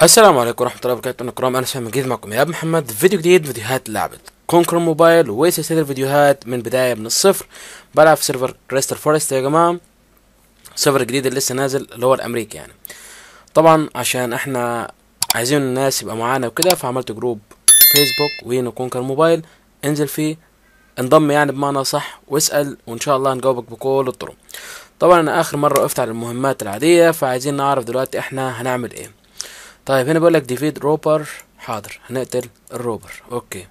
السلام عليكم ورحمة الله وبركاته. أنا كرام أنا سامي جديد معكم يا محمد في فيديو جديد، فيديوهات لعبة كونكر موبايل وسلسلة الفيديوهات من بداية من الصفر. بلعب في سيرفر كريستال فورست يا جماعة، سيرفر جديد اللي لسه نازل اللي هو الأمريكي يعني. طبعا عشان احنا عايزين الناس يبقى معانا وكده، فعملت جروب فيسبوك وينو كونكر موبايل. انزل فيه، انضم يعني بمعنى صح، واسأل وإن شاء الله نجاوبك بكل الطرق. طبعا أنا آخر مرة وقفت على المهمات العادية، فعايزين نعرف دلوقتي احنا هنعمل ايه. طيب هنا بيقول لك ديفيد روبر. حاضر، هنقتل الروبر. اوكي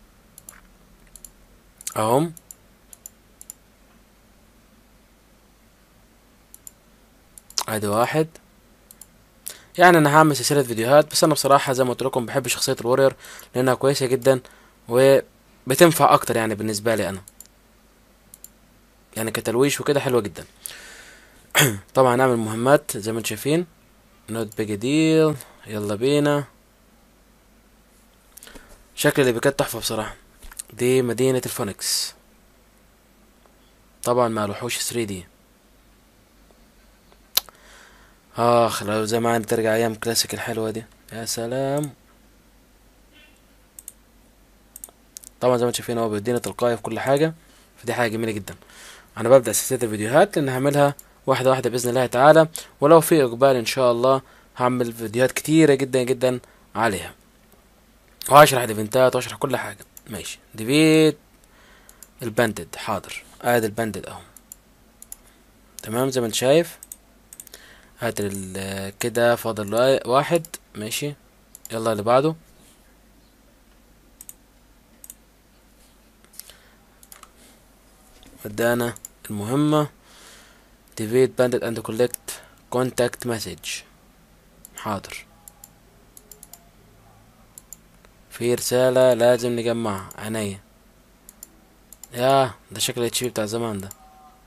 اهم. ادي واحد. يعني انا هعمل سلسله فيديوهات، بس انا بصراحه زي ما قلت لكم بحب شخصيه الوريور لانها كويسه جدا وبتنفع اكتر يعني بالنسبه لي انا، يعني كتلويش وكده حلوه جدا. طبعا هنعمل مهمات زي ما انتم شايفين. نوت بيج ديل، يلا بينا. شكل اللي بكت تحفه بصراحه. دي مدينه الفونكس، طبعا مع الوحوش 3D. اخ لو زمان ترجع ايام كلاسيك الحلوه دي، يا سلام. طبعا زي ما انتم شايفين هو بيدينا تلقائي في كل حاجه، فدي حاجه جميله جدا. انا ببدا سلسله الفيديوهات لان هعملها واحده واحده باذن الله تعالى، ولو في اقبال ان شاء الله هعمل فيديوهات كتيره جدا جدا عليها، وهشرح الايفنتات واشرح كل حاجه. ماشي، ديفيد الباندد. حاضر، ادي الباندد اهو. تمام زي ما انت شايف. هات كده فاضل واحد. ماشي، يلا اللي بعده. بدأنا المهمة. ديفيد باندد اند كولكت كونتاكت مسج. حاضر، في رسالة لازم نجمعها. عينيا. ياه، ده شكل الاتش بي بتاع زمان ده.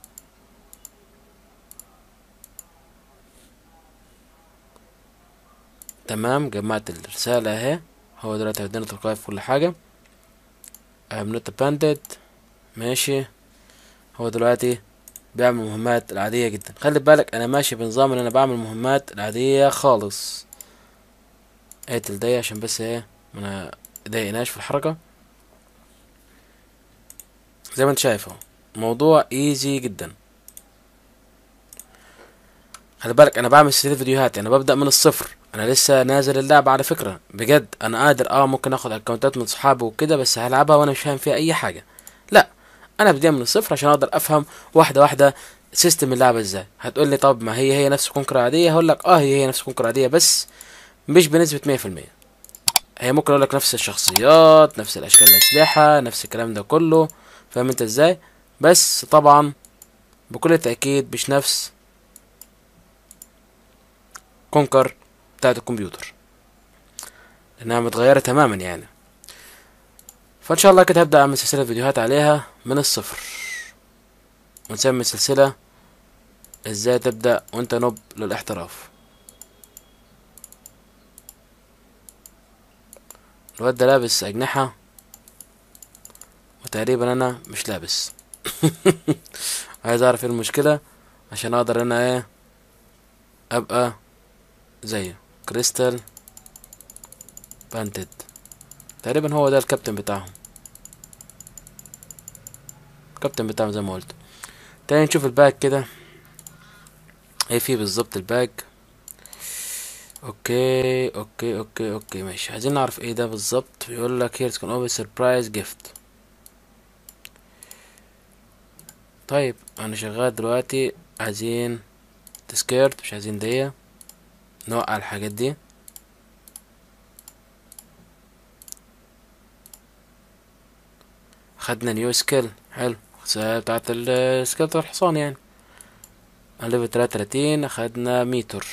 تمام، جمعت الرسالة اهي. هو دلوقتي هيدينا تلقائي في كل حاجة. I'm not abandoned. ماشي. هو دلوقتي بيعمل مهمات العادية جدا. خلي بالك انا ماشي بنظام ان انا بعمل مهمات العادية خالص. اقتل دي عشان بس ايه ما ضايقناش في الحركة. زي ما انت شايف اهو، الموضوع ايزي جدا. خلي بالك انا بعمل سلسله فيديوهات، انا ببدا من الصفر. انا لسه نازل اللعبه على فكره، بجد انا قادر ممكن اخد اكونتات من صحابي وكده، بس هلعبها وانا مش فاهم فيها اي حاجه. لا، انا بدي من الصفر عشان اقدر افهم واحده واحده سيستم اللعبه ازاي. هتقول لي طب ما هي نفس كونكر عاديه، هقول لك هي نفس كونكر عاديه بس مش بنسبه 100%. هي ممكن اقول لك نفس الشخصيات، نفس الاشكال، الاسلحه، نفس الكلام ده كله. فاهم انت ازاي؟ بس طبعا بكل تاكيد مش نفس كونكر بتاعت الكمبيوتر، لانها متغيرة تماما يعني. فان شاء الله كده هبدأ اعمل سلسلة فيديوهات عليها من الصفر، ونسمي السلسلة ازاي تبدأ وانت نوب للاحتراف. الواد ده لابس اجنحة، وتقريبا انا مش لابس. عايز اعرف ايه المشكلة عشان اقدر انا ابقى زيه. كريستال بانتد، تقريبا هو ده الكابتن بتاعهم. الكابتن بتاعهم زي ما قلت. تاني نشوف الباك كده، ايه فيه بالظبط الباك. اوكي ماشي. عايزين نعرف ايه ده بالظبط. بيقول لك هيرز كان اوبن سربرايز جيفت. طيب انا شغال دلوقتي، عايزين تسكيرت، مش عايزين دي. نوقع الحاجات دي. خدنا نيو سكيل، حلو. بتاعت السكيل بتاع الحصان يعني. ليفل 33 اخدنا ميتر.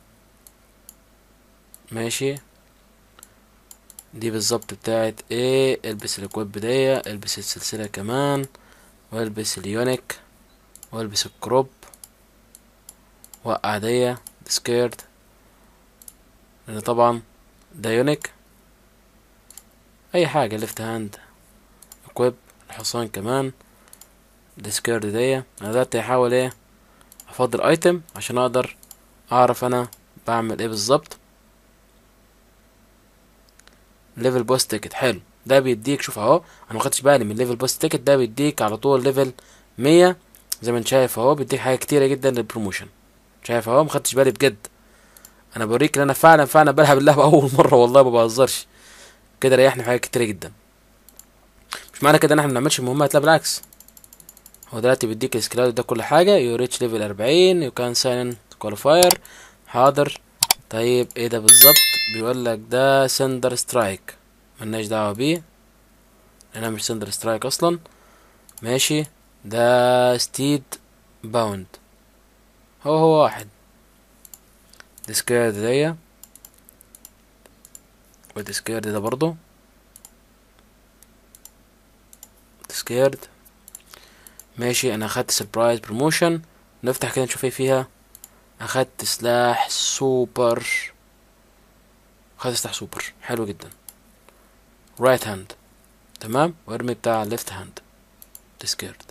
ماشي. دي بالظبط بتاعت ايه. البس الكويب دي، البس السلسلة كمان، والبس اليونيك، والبس الكروب، وقع دي سكيرت، لان طبعا ده يونيك. اي حاجة ليفت هاند اكويب الحصان كمان. ديسكارد دي. انا دلوقتي هحاول افضل ايتم عشان اقدر اعرف انا بعمل ايه بالظبط. ليفل بوس تيكت حلو. ده بيديك، شوف اهو، انا ما خدتش بالي من ليفل بوس تيكت، ده بيديك على طول ليفل 100 زي ما انت شايف اهو، بيديك حاجات كتيره جدا للبروموشن. شايف اهو، ما خدتش بالي بجد. انا بوريك ان انا فعلا بلعب اللعبه اول مره، والله ما بهزرش. كده ريحني في حاجات كتيره جدا. مش معنى كده ان احنا ما بنعملش مهمات، لا بالعكس. هو دلوقتي بيديك السكيلات ده كل حاجه. يو ريتش ليفل 40 يو كان ساين كواليفاير. حاضر. طيب ايه ده بالظبط؟ بيقول لك ده سندر سترايك، ملناش دعوه بيه، انا مش سندر سترايك اصلا. ماشي. ده ستيد باوند، هو واحد. ديسكيرد دي، وديسكيرد ده برضو ديسكيرد. ماشي. انا اخدت سربرايز بروموشن. نفتح كده نشوف ايه فيها. اخدت سلاح سوبر. اخدت سلاح سوبر حلو جدا. رايت هاند تمام، وارمي بتاع ليفت هاند. ديسكيرد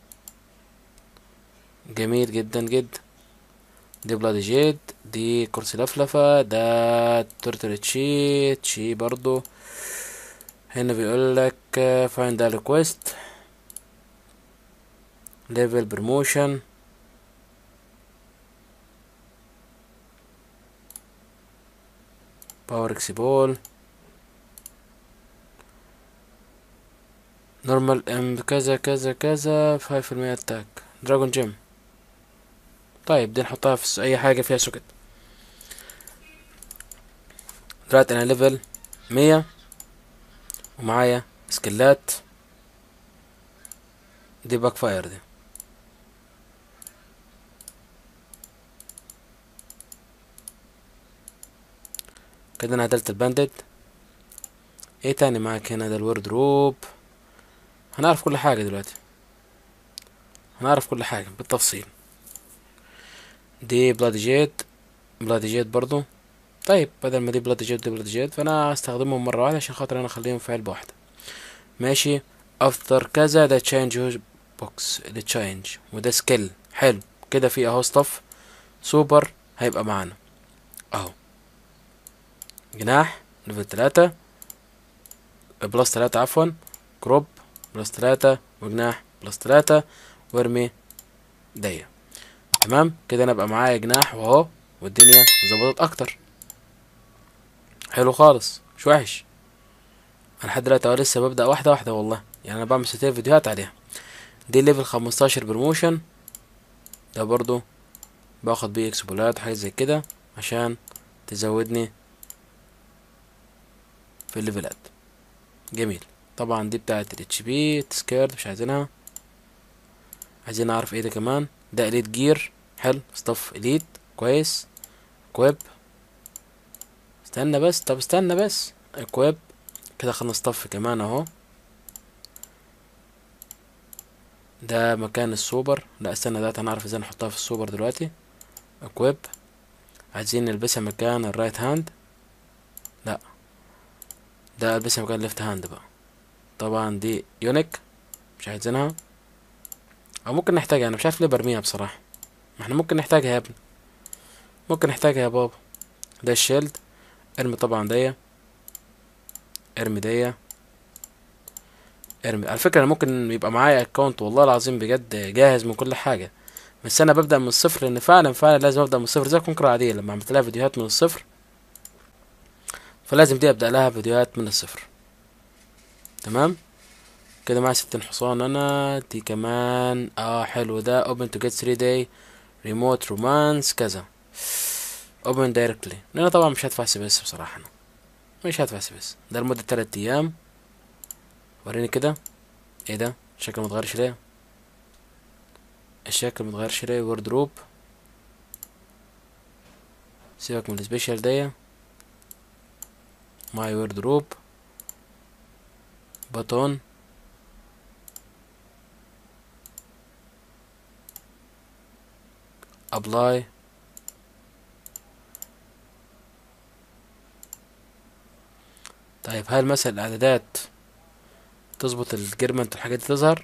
جميل جدا جدا. دي بلادي جيد، دي كرسي لفلفة، ده تورتل تشي برضو. هنا بيقول لك فايند ذا ريكويست، ليفل بروموشن، باور اكسبول، نورمال ام كذا كذا كذا، 5% اتاك، دراجون جيم. طيب دي نحطها في اي حاجة فيها سوكت. دلوقتي انا ليفل 100 ومعايا سكلات. دي باك فاير دي. كده انا عدلت الباندد. ايه تاني معاك هنا؟ ده الوردروب. هنعرف كل حاجة دلوقتي، هنعرف كل حاجة بالتفصيل. دي بلادي جيت، بلادي جيت برضو. طيب بدل ما دي بلادي جيت دي بلادي جيت، فانا هستخدمهم مرة واحدة عشان خاطر انا اخليهم في علبة واحدة. ماشي. افتر كذا ده تشينج بوكس، ده تشينج، وده سكيل حلو. كده في اهو ستاف سوبر هيبقى معانا اهو. جناح ليفل 3 بلس 3 عفوا، كروب بلس 3، وجناح بلس 3، وارمي دي. تمام كده انا بقى معايا جناح واهو، والدنيا ظبطت اكتر. حلو خالص، مش وحش. انا لحد دلوقتي لسه ببدأ واحدة واحدة والله، يعني انا بعمل ستين فيديوهات عليها. دي ليفل 15 بروموشن، ده برضو باخد بيه اكسبولات وحاجات زي كده عشان تزودني في الليفلات. جميل. طبعا دي بتاعت الاتش بي سكيرد مش عايزينها. عايزين نعرف ايه ده كمان. ده اليت جير حلو، ستاف اليت كويس. اكويب، استنى بس، طب استنى بس. اكويب كده خلصنا ستاف كمان اهو. ده مكان السوبر، لا استنى ده هنعرف ازاي نحطها في السوبر دلوقتي. اكويب، عايزين نلبسها مكان الرايت هاند، لا ده البسها مكان ليفت هاند بقى. طبعا دي يونيك مش عايزينها، او ممكن نحتاجها، انا مش عارف ليه برميها بصراحة. ما احنا ممكن نحتاجها يا ابني، ممكن نحتاجها يا بابا. ده الشيلد، ارمي طبعا دي، ارمي دي، ارمي. على فكرة انا ممكن يبقى معايا اكونت والله العظيم بجد جاهز من كل حاجة، بس انا ببدأ من الصفر، لان فعلا لازم ابدأ من الصفر زي كونكر عادية لما عملت لها فيديوهات من الصفر، فلازم دي ابدأ لها فيديوهات من الصفر. تمام كده معايا 60 حصان. انا دي كمان حلو. ده open to get 3 day remote romance كذا open directly. انا طبعا مش هدفع سي بي اس بصراحة، انا مش هدفع سي بي اس. ده لمدة 3 ايام. وريني كده، ايه ده الشكل متغيرش ليه؟ الشكل متغيرش ليه؟ وردروب، سيبك من السبيشال دي. ماي وردروب باتون، ابلاي. طيب هل مثلا الاعدادات تظبط الجيرمنت والحاجات دي تظهر؟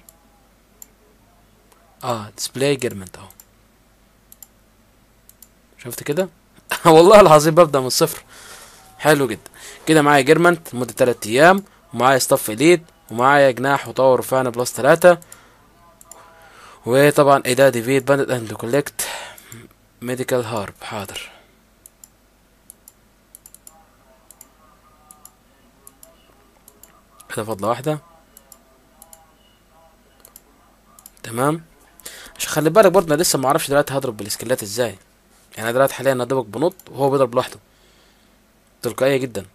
ديسبلاي جيرمنت اهو، شفت كده؟ والله العظيم ببدأ من الصفر. حلو جدا. كده معايا جيرمنت لمدة 3 ايام، ومعايا ستاف اليت، ومعايا جناح وطور رفعنا بلس 3، وطبعا ايه ديفيد باندت اند كولكت ميديكال هارب. حاضر. كده فاضلة واحدة. تمام. عشان خلي بالك برضه انا لسه معرفش دلوقتي هضرب بالسكيلات ازاي. يعني انا دلوقتي حاليا انا دوبك بنط وهو بيضرب لوحده تلقائية جدا.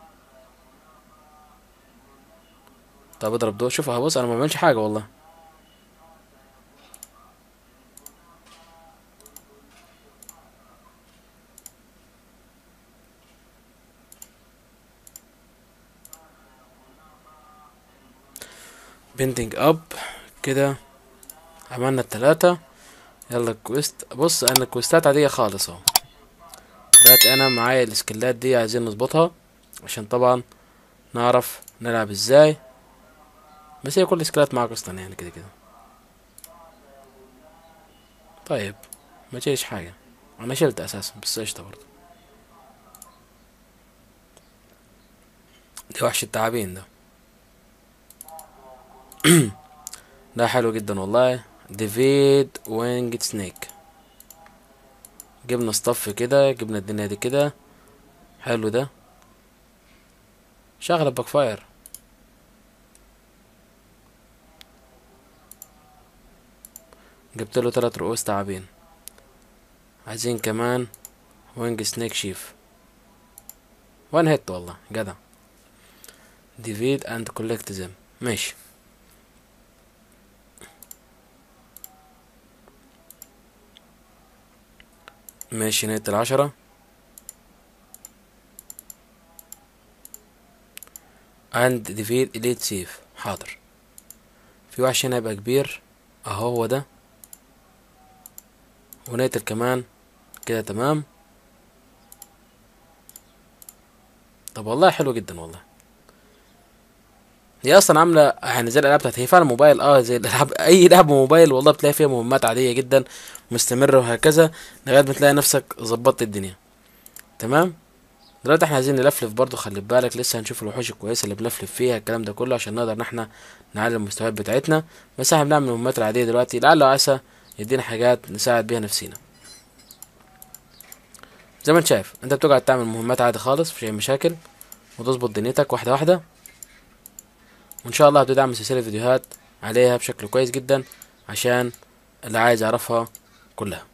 طب اضرب دول. شوف اهو، بص انا ما بعملش حاجة والله. بيندنج اب. كده عملنا التلاتة. يلا الكويست. بص انا الكويستات عادية خالص اهو. دلوقتي انا معايا السكيلات دي عايزين نظبطها عشان طبعا نعرف نلعب ازاي. بس هي كل السكيلات معاك اصلا يعني كده كده. طيب ما تشيلش حاجة. انا شلت اساسا بس قشطة برضه. دي وحش التعابين ده. ده حلو جدا والله. ديفيد وينج سنيك. جبنا صطف كده، جبنا الدنيا دي كده. حلو ده. شغل الباك فاير. جبت له 3 رؤوس تعابين. عايزين كمان وينج سنيك شيف. وان هيت والله جدع. ديفيد اند كولكت زم. ماشي. ماشي نقتل 10. اند ديفيد اليت سيف. حاضر. في وحش هنا يبقى كبير اهو، هو ده. ونقتل كمان. كده تمام. طب والله حلو جدا والله. هي اصلا عامله يعني زي الالعاب بتاعت، هي فعلا موبايل زي الالعاب اي لعبه موبايل والله، بتلاقي فيها مهمات عاديه جدا مستمره وهكذا لغايه ما تلاقي نفسك ظبطت الدنيا. تمام. دلوقتي احنا عايزين نلفلف برضو، خلي بالك لسه هنشوف الوحوش الكويسه اللي بنلفلف فيها الكلام ده كله عشان نقدر ان احنا نعلي المستويات بتاعتنا. بس احنا بنعمل المهمات العاديه دلوقتي لعل وعسى يدينا حاجات نساعد بيها نفسينا. زي ما انت شايف انت بتقعد تعمل مهمات عادي خالص مفيش اي مشاكل، وتظبط دنيتك واحده واحده. وان شاء الله هبتدي اعمل سلسله فيديوهات عليها بشكل كويس جدا عشان اللي عايز يعرفها كلها.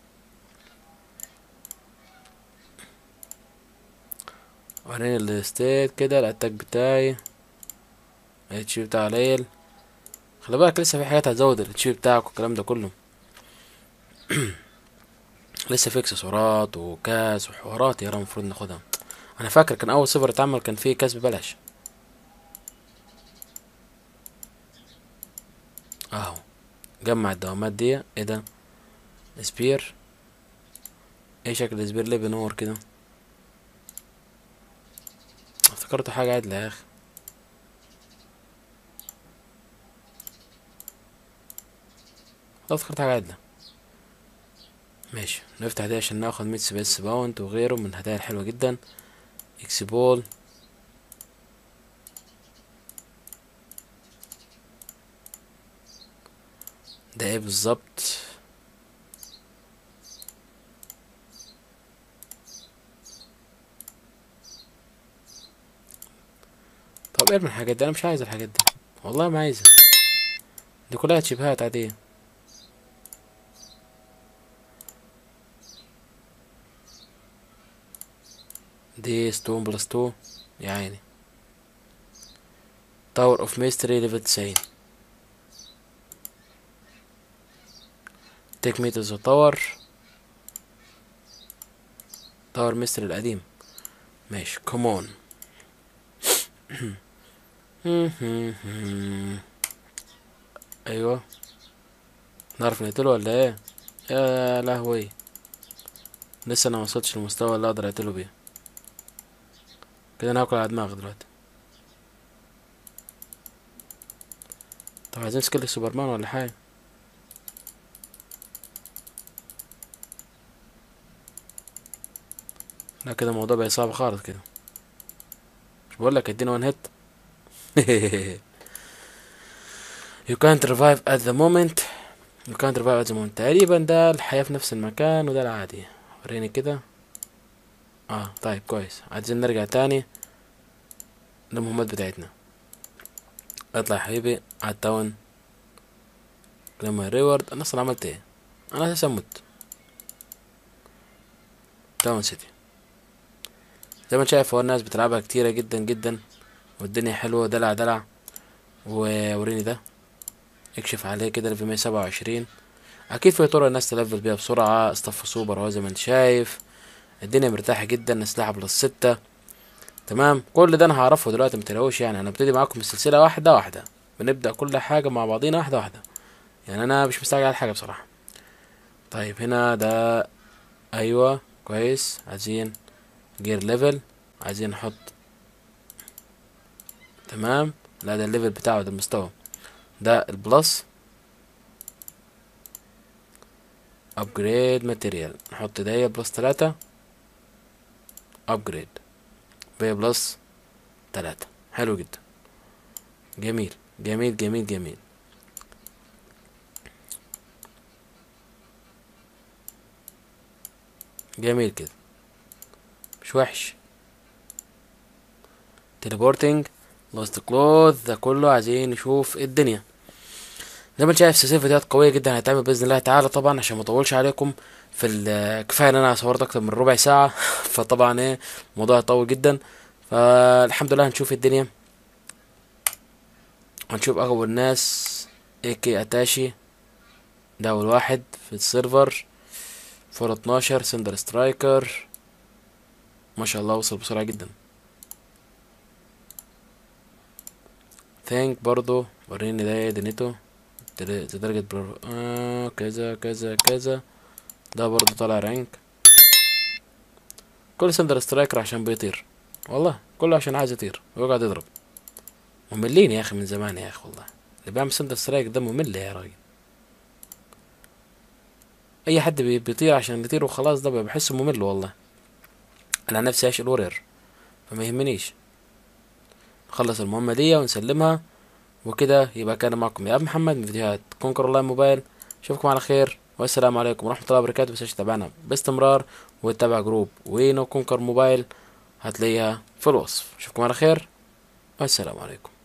وريني الستيت كده الاتاك بتاعي. الاتش بي بتاعي قليل. خلي بالك لسه في حاجات هتزود الاتش بي بتاعك والكلام ده كله. لسه في اكسسوارات وكاس وحوارات يا المفروض ناخدها. انا فاكر كان اول سيرفر اتعمل كان فيه كاس ببلاش اهو. جمع الدوامات دي. ايه ده؟ سبير. ايه شكل السبير ليه بنور كده؟ افتكرته حاجة عدلة يا اخي. افتكرت حاجة عدلة. ماشي نفتح دي عشان ناخد 100 سبيس باونت وغيره من الهدايا الحلوة جدا. اكسبول. ده ايه بالظبط؟ طب ارمي الحاجات دي، انا مش عايز الحاجات دي والله ما عايزها. دي كلها تشيبهات عادية. دي ستون بلس 2 يا عيني. تاور اوف ميستري ليفل 90. تيك مي تو ذا تاور. تاور ميستري القديم. ماشي كومون. ايوه. نعرف نقتله ولا ايه؟ يا لهوي. لسه انا موصلتش للمستوى اللي اقدر اقتله بيه. كده انا هاكل على دماغي دلوقتي. طب عايزين سكيل سوبرمان ولا حاجه؟ لا كده الموضوع بقى صعب خالص كده. بقول لك ادينا وان هيت. you can't revive at the moment. you can't revive at the moment. تقريبا ده الحياة في نفس المكان وده العادي. وريني كده. طيب كويس. عايزين نرجع تاني للمهمات بتاعتنا. اطلع يا حبيبي على التاون. لما ريورد انا اصلا عملت ايه؟ انا اساسا مت. تاون سيتي زي ما انت شايف، هو الناس بتلعبها كتيرة جدا جدا والدنيا حلوة. دلع دلع. ووريني ده. اكشف عليه كده في 127. اكيد في طرق الناس تلفل بيها بسرعة. اصطف سوبر اهو زي ما انت شايف. الدنيا مرتاحة جدا. اسلحة +6. تمام. كل ده انا هعرفه دلوقتي متلاقوش. يعني انا ابتدي معاكم السلسلة واحدة واحدة. بنبدأ كل حاجة مع بعضينا واحدة واحدة. يعني انا مش مستعجل على حاجة بصراحة. طيب هنا ده. ايوه كويس. عايزين جير ليفل. عايزين نحط. تمام. لا ده الليفل بتاعه، ده المستوى. ده البلس. ابجريد ماتيريال. نحط ده +3. ابجريد بي +3. حلو جدا. جميل جميل جميل جميل. جميل كده. مش وحش. تليبورتنج. لوست كلوث. ده كله عايزين نشوف الدنيا. زي ما انت شايف سلسله فيديوهات قويه جدا هتعمل باذن الله تعالى. طبعا عشان ما اطولش عليكم في كفايه ان انا صورت اكتر من ربع ساعه. فطبعا ايه الموضوع طويل جدا. فالحمد لله هنشوف الدنيا. هنشوف اغلب الناس. كي اتاشي. ده اول واحد في السيرفر. 412 سندر سترايكر. ما شاء الله وصل بسرعه جدا. ثانك برضو. وريني ده ايه دنيته. درجة كذا كذا كذا. ده برضو طالع رانك. كل سندر سترايكر عشان بيطير. والله كله عشان عايز يطير ويقعد يضرب. مملين يا اخي من زمان يا اخي والله. اللي بيعمل سندر سترايك ده ممل يا راجل. اي حد بيطير عشان يطير وخلاص ده بحسه ممل والله. انا عن نفسي عايش الورير فما يهمنيش. نخلص المهمة دي ونسلمها. وكده يبقى كان معكم يا ابو محمد من فيديوهات كونكر اونلاين موبايل. اشوفكم على خير والسلام عليكم ورحمة الله وبركاته. متنساش تتابعنا باستمرار وتتابع جروب وينو كونكر موبايل. هتلاقيها في الوصف. اشوفكم على خير والسلام عليكم.